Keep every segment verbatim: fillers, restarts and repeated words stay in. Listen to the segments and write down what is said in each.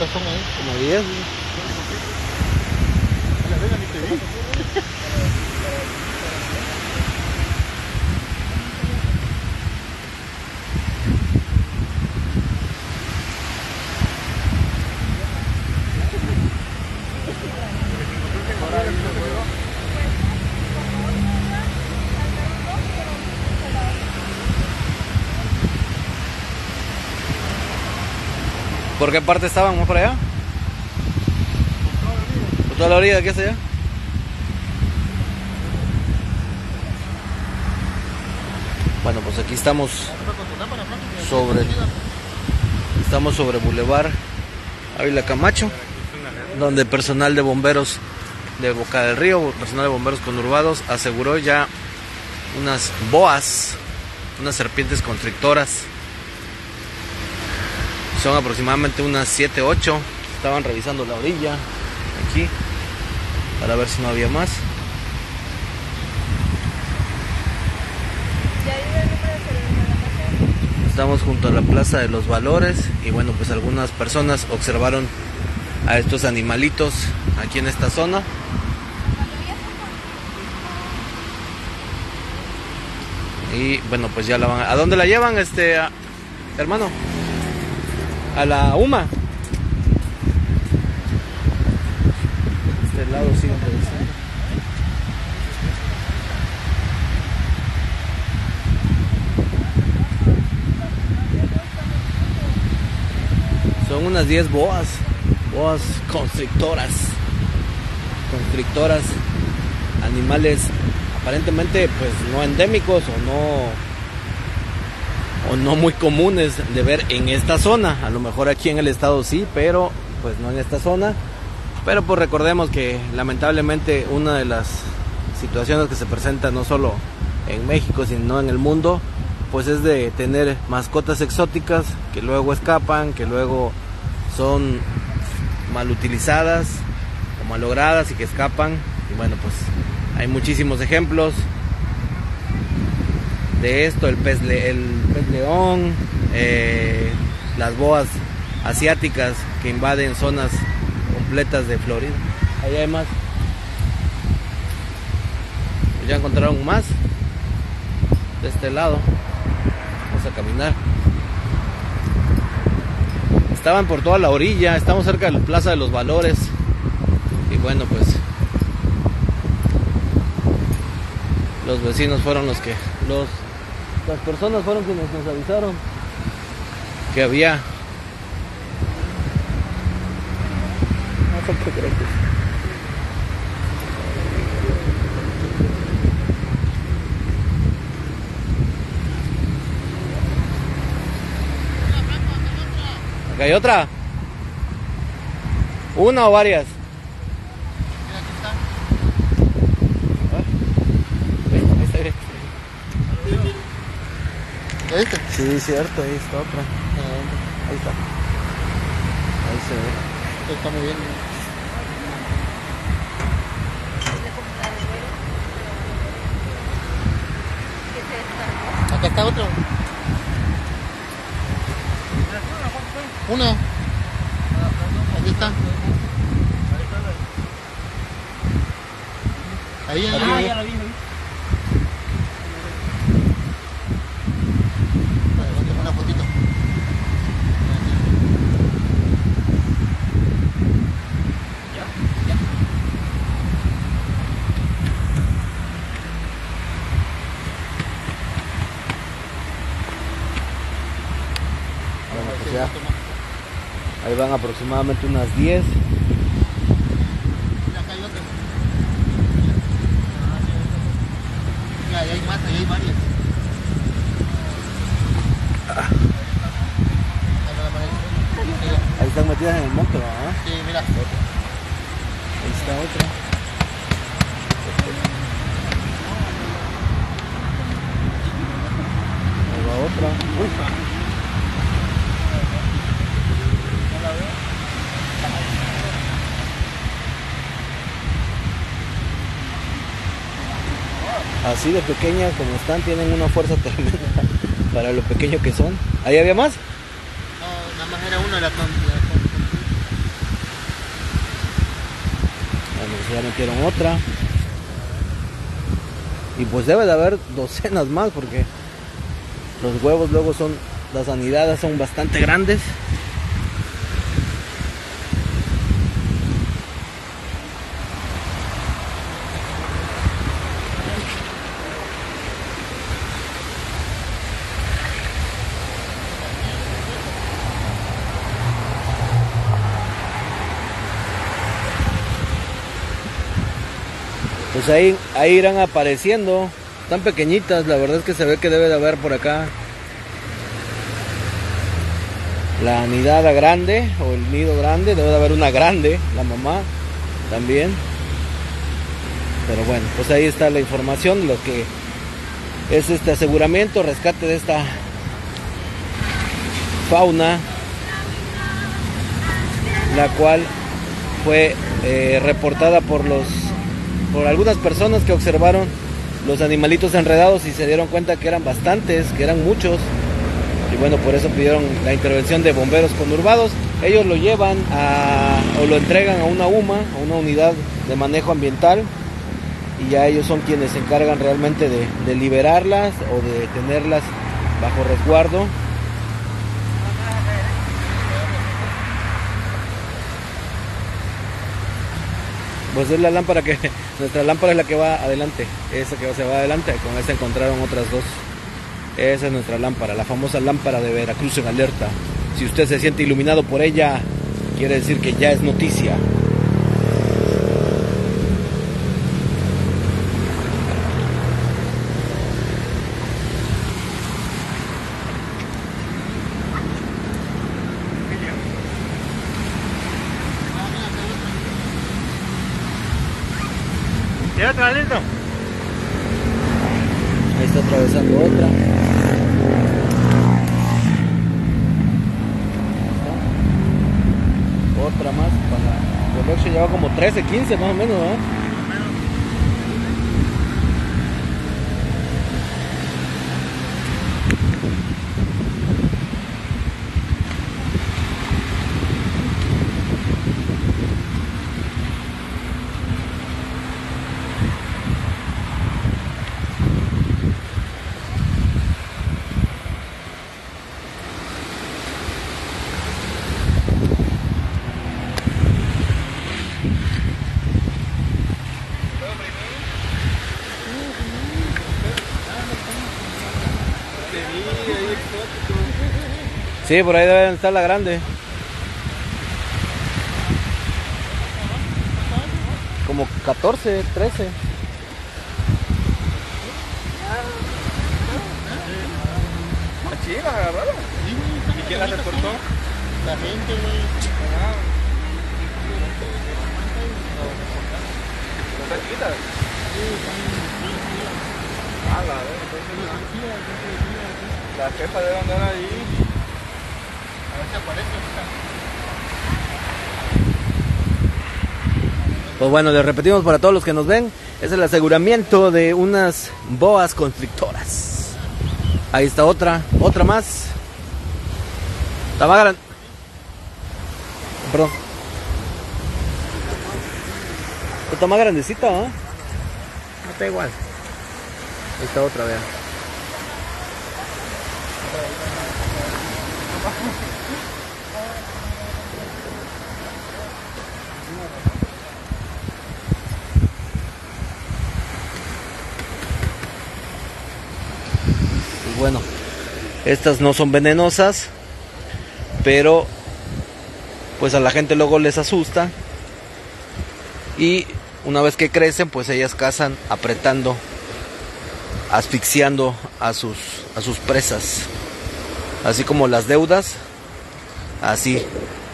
¿Cuántas son ahí? Como diez. A la verga, ni te vi. ¿Por qué parte estaban? ¿Más por allá? ¿Por toda la orilla de qué es allá? Bueno, pues aquí estamos sobre estamos sobre Boulevard Ávila Camacho, donde personal de bomberos de Boca del Río, personal de bomberos conurbados, aseguró ya unas boas, unas serpientes constrictoras. Son aproximadamente unas siete ocho. Estaban revisando la orilla aquí para ver si no había más. Estamos junto a la Plaza de los Valores y bueno, pues algunas personas observaron a estos animalitos aquí en esta zona. Y bueno, pues ya la van a... ¿A dónde la llevan, este a... hermano? A la UMA. Este lado siguen revisando. Son unas diez boas, boas constrictoras, constrictoras, animales aparentemente pues no endémicos o no o no muy comunes de ver en esta zona. A lo mejor aquí en el estado sí, pero pues no en esta zona. Pero pues recordemos que lamentablemente una de las situaciones que se presenta no solo en México sino en el mundo, pues es de tener mascotas exóticas que luego escapan, que luego son mal utilizadas o malogradas y que escapan. Y bueno, pues hay muchísimos ejemplos de esto: el pez, le, el pez león, eh, las boas asiáticas que invaden zonas completas de Florida. Ahí hay más. Ya encontraron más de este lado. Vamos a caminar. Estaban por toda la orilla. Estamos cerca de la Plaza de los Valores. Y bueno, pues los vecinos fueron los que los las personas fueron quienes nos avisaron que había. No sé qué crees. Acá hay otra. ¿Una o varias? ¿Ya viste? Sí, cierto, ahí está otra. Ahí está. Ahí se ve. Esto está muy bien. Acá está otro. Una. Aquí está. Ahí, ahí. Ah, ya la vi, la vi. Una fotito. Ya, ya. Bueno, pues ya. Ahí van aproximadamente unas diez. Mira, acá hay otras. Mira, ahí hay más, ahí hay varias. Ahí están metidas en el monte, ¿verdad? Sí, mira. Ahí está otra. Ahí va otra. Uy. Así de pequeñas como están, tienen una fuerza tremenda para lo pequeño que son. ¿Ahí había más? No, nada más era uno de la con. ya metieron otra. Y pues debe de haber docenas más porque los huevos luego son, las anidadas son bastante grandes. Pues ahí, ahí irán apareciendo. Están pequeñitas, la verdad es que se ve que debe de haber por acá la anidada grande o el nido grande. Debe de haber una grande, la mamá también. Pero bueno, pues ahí está la información de lo que es este aseguramiento, rescate de esta fauna, la cual fue eh, reportada por los por algunas personas que observaron los animalitos enredados y se dieron cuenta que eran bastantes, que eran muchos, y bueno, por eso pidieron la intervención de bomberos conurbados. Ellos lo llevan a, o lo entregan a una U M A, a una unidad de manejo ambiental, y ya ellos son quienes se encargan realmente de, de liberarlas o de tenerlas bajo resguardo. Pues es la lámpara que, nuestra lámpara es la que va adelante, esa que se va adelante, con esa encontraron otras dos. Esa es nuestra lámpara, la famosa lámpara de Veracruz en alerta. Si usted se siente iluminado por ella, quiere decir que ya es noticia. ¿Ya está listo? Ahí está atravesando otra. Otra más para el ocho, lleva como trece, quince más o menos, ¿no? Sí, por ahí debe estar la grande. Como catorce, trece. ¿La chiva agarraron? ¿Y quién la reportó? La gente, güey. ¿Están chiquitas? Ah, la verdad, entonces la jefa debe andar ahí. A ver si aparece. Pues bueno, les repetimos para todos los que nos ven, es el aseguramiento de unas boas constrictoras. Ahí está otra, otra más. Está más grande. Perdón. Está más grandecita, ¿eh? No está igual. Ahí está otra, vean. Pues bueno, estas no son venenosas, pero pues a la gente luego les asusta, y una vez que crecen, pues ellas cazan apretando, asfixiando a sus, a sus presas, así como las deudas, así.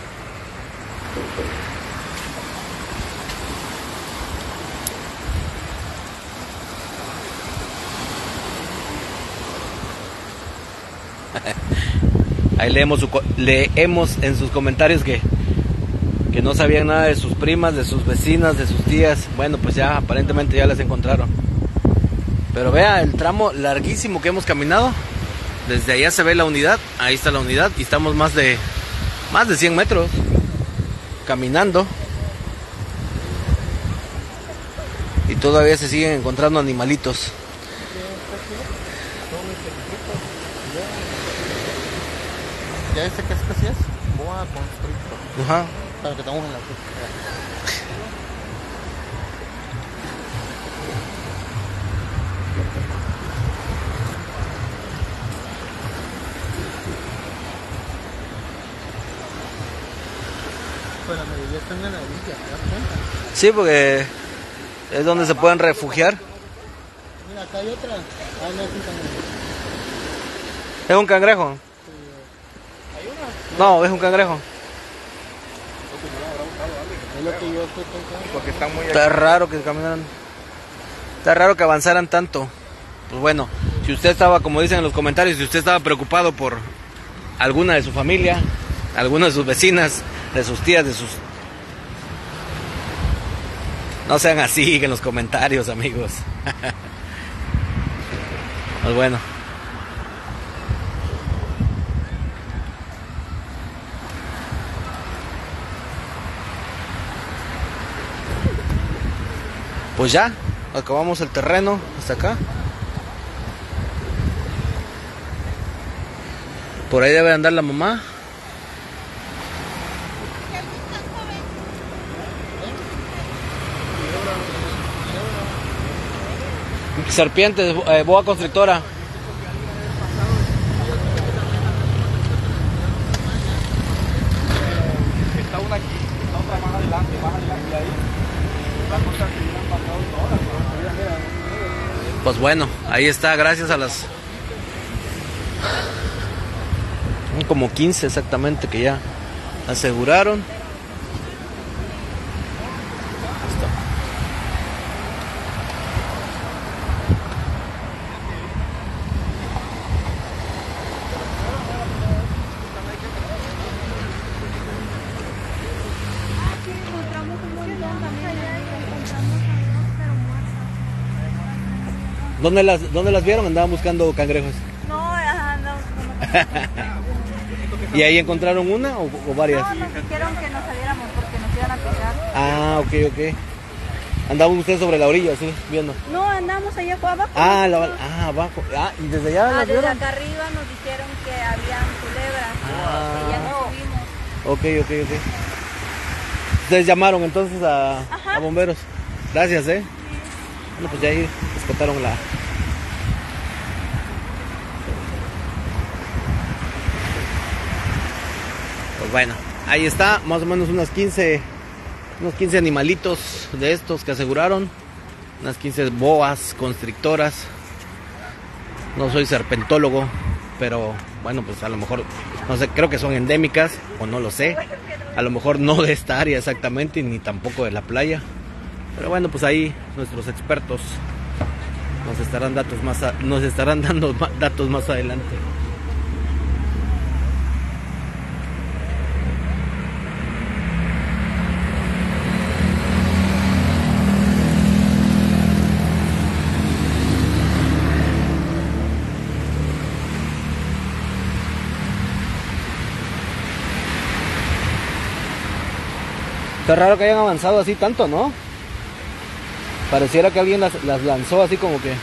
Ahí leemos, su, leemos en sus comentarios que, que no sabían nada de sus primas, de sus vecinas, de sus tías. Bueno, pues ya aparentemente ya las encontraron. Pero vea el tramo larguísimo que hemos caminado. Desde allá se ve la unidad, ahí está la unidad, y estamos más de, más de cien metros caminando. todavía se siguen encontrando animalitos. Ya este que especie es boa constrictor. Ajá. Para que estamos en la Pero la mayoría están en la orilla, ¿te das cuenta? Sí, porque es donde se pueden refugiar. Mira, acá hay otra. Ah, no, es un cangrejo. ¿Es un cangrejo? No, es un cangrejo. Es lo que yo estoy pensando. Porque están muy... Está raro que caminaran. Está raro que avanzaran tanto. Pues bueno, si usted estaba, como dicen en los comentarios, si usted estaba preocupado por alguna de su familia, alguna de sus vecinas, de sus tías, de sus... No sean así en los comentarios, amigos. Pues bueno. Pues ya, acabamos el terreno hasta acá. Por ahí debe andar la mamá. Serpientes, eh, boa constrictora. Está una aquí, está otra más adelante, más adelante de ahí. Las cosas que han pasado todas, pero mira, mira. Pues bueno, ahí está, gracias a las... como quince exactamente que ya aseguraron. ¿Dónde las, ¿Dónde las vieron? Andaban buscando cangrejos. No, ajá, no. ¿Y ahí encontraron una o, o varias? No, nos dijeron que nos saliéramos porque nos iban a pegar. Ah, ok, ok. Andaban ustedes sobre la orilla, sí, viendo. No, andamos allá abajo. Ah, la, ah, abajo. Ah, y desde allá Ah, las desde vieron. acá arriba nos dijeron que habían culebras. Ah. Y ya nos subimos. Ok, ok, ok. Ustedes llamaron entonces a, a bomberos. Gracias, eh. Bueno, pues ya ahí rescataron la... Pues bueno, ahí está, más o menos unas quince, unos quince animalitos de estos que aseguraron. Unas quince boas constrictoras. No soy serpentólogo, pero bueno, pues a lo mejor, no sé, creo que son endémicas, o no lo sé. A lo mejor no de esta área exactamente, ni tampoco de la playa. Pero bueno, pues ahí nuestros expertos nos estarán datos más a, nos estarán dando ma- datos más adelante. Está raro que hayan avanzado así tanto, ¿no? Pareciera que alguien las, las lanzó así como que...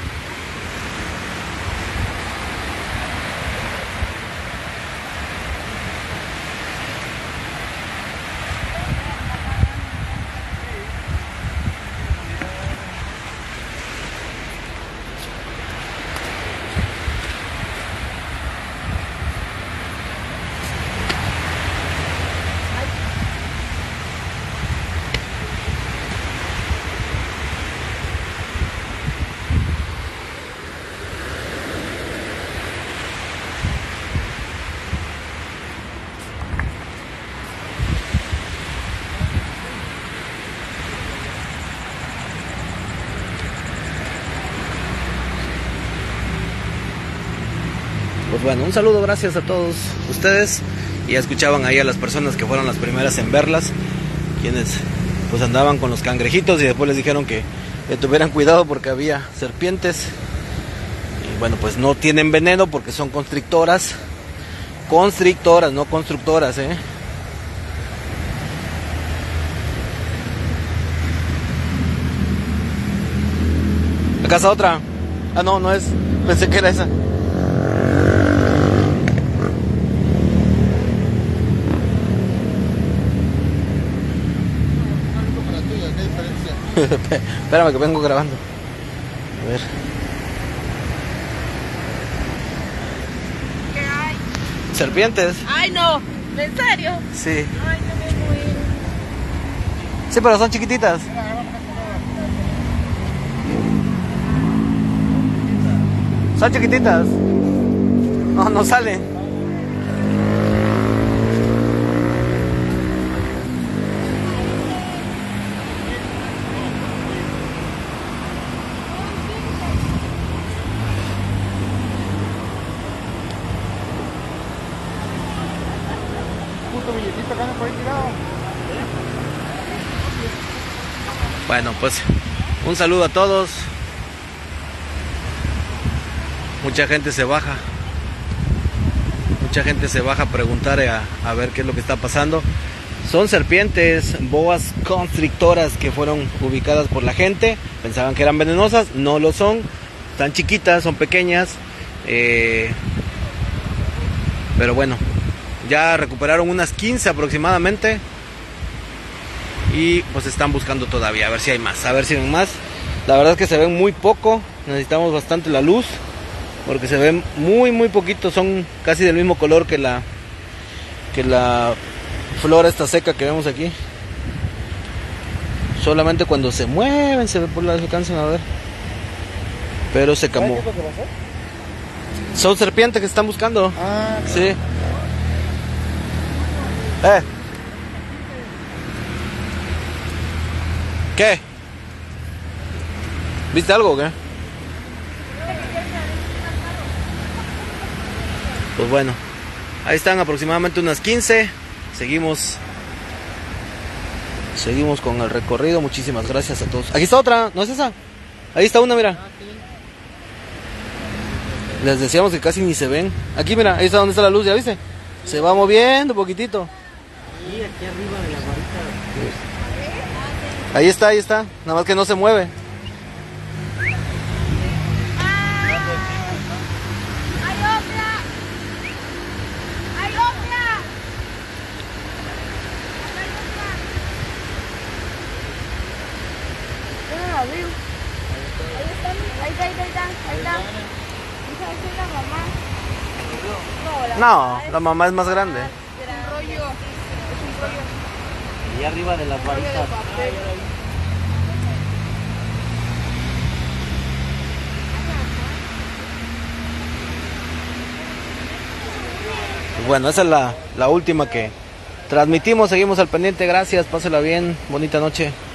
Pues bueno, un saludo, gracias a todos ustedes. Y ya escuchaban ahí a las personas que fueron las primeras en verlas, quienes pues andaban con los cangrejitos y después les dijeron que, que tuvieran cuidado porque había serpientes. Y bueno, pues no tienen veneno porque son constrictoras. Constrictoras, no constructoras, ¿eh? Acá está otra. Ah, no, no es. Pensé que era esa. Espérame que vengo grabando. A ver. ¿Qué hay? Serpientes. Ay, no. ¿En serio? Sí. Ay, no me muero. Sí, pero son chiquititas. Son chiquititas. No, no salen. Puto billetito acá por ahí tirado. Bueno, pues un saludo a todos. Mucha gente se baja. Mucha gente se baja a preguntar a, a ver qué es lo que está pasando. Son serpientes, boas constrictoras que fueron ubicadas por la gente. Pensaban que eran venenosas, no lo son. Están chiquitas, son pequeñas. Eh, pero bueno, ya recuperaron unas quince aproximadamente. Y pues están buscando todavía, a ver si hay más, a ver si hay más. La verdad es que se ven muy poco, necesitamos bastante la luz, porque se ven muy muy poquito, son casi del mismo color que la que la flora esta seca que vemos aquí. Solamente cuando se mueven se ve por la alcanzan a ver. Pero se camó. ¿Qué es lo que pasó? Son serpientes que están buscando. Ah, Sí. Eh. ¿Qué? ¿Viste algo o qué? Pues bueno, ahí están aproximadamente unas quince. Seguimos Seguimos con el recorrido. Muchísimas gracias a todos. Aquí está otra, ¿no es esa? Ahí está una, mira. Les decíamos que casi ni se ven. Aquí mira, ahí está donde está la luz, ¿ya viste? Se va moviendo un poquitito. Y aquí arriba de la varita. Ahí está, ahí está. Nada más que no se mueve. ¡Hay otra! ¡Hay otra! Yo no la veo. Ahí está, ahí está, ahí está, ahí está. Ahí está. Esa es la mamá. No, la No, mamá es la mamá es más grande. un rollo. Es un rollo. Y arriba de las rollo de varitas. papel. Bueno, esa es la, la última que transmitimos. Seguimos al pendiente. Gracias, pásela bien. Bonita noche.